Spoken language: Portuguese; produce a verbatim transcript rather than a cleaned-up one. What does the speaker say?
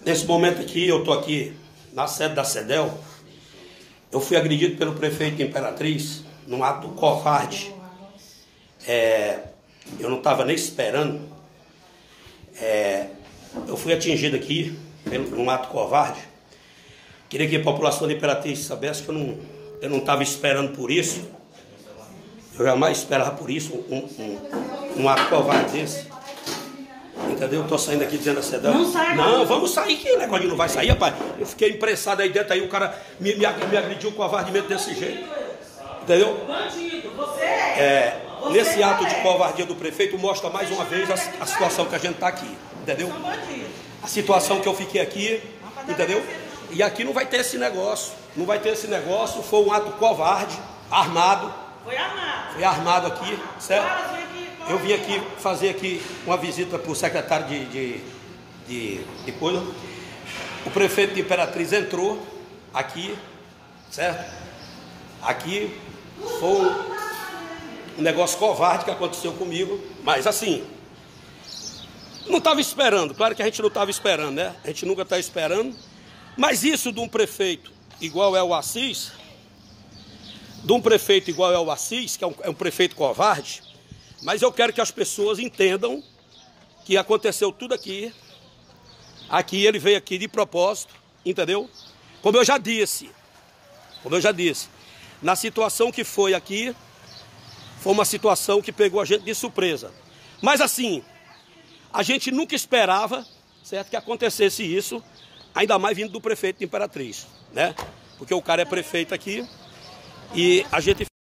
Nesse momento aqui, eu estou aqui na sede da CEDEL. Eu fui agredido pelo prefeito de Imperatriz num ato covarde. É, eu não estava nem esperando. É, eu fui atingido aqui pelo, num ato covarde. Queria que a população de Imperatriz soubesse que eu não eu não estava esperando por isso. Eu jamais esperava por isso um, um, um ato covarde desse. Entendeu? Eu tô saindo aqui dizendo a CEDEL. Não sai, Não, não. vamos sair, que negócio de não vai sair, rapaz. Eu fiquei impressado aí dentro, aí o cara me, me, me agrediu covardemente desse jeito. Entendeu? Bandido, você É, você nesse ato de é. covardia do prefeito mostra mais uma vez a, a situação que a gente está aqui. Entendeu? São bandidos. A situação que eu fiquei aqui, entendeu? E aqui não vai ter esse negócio. Não vai ter esse negócio. Foi um ato covarde, armado. Foi armado. Foi armado aqui, certo? Caras vêm aqui, Eu vim aqui fazer aqui uma visita para o secretário de, de, de, de coisa. O prefeito de Imperatriz entrou aqui, certo? Aqui foi um negócio covarde que aconteceu comigo, mas assim, não estava esperando, claro que a gente não estava esperando, né? A gente nunca está esperando, mas isso de um prefeito igual é o Assis, de um prefeito igual é o Assis, que é um, é um prefeito covarde, mas eu quero que as pessoas entendam que aconteceu tudo aqui. Aqui ele veio aqui de propósito, entendeu? Como eu já disse, como eu já disse, na situação que foi aqui, foi uma situação que pegou a gente de surpresa. Mas assim, a gente nunca esperava, certo, que acontecesse isso, ainda mais vindo do prefeito de Imperatriz, né? Porque o cara é prefeito aqui e a gente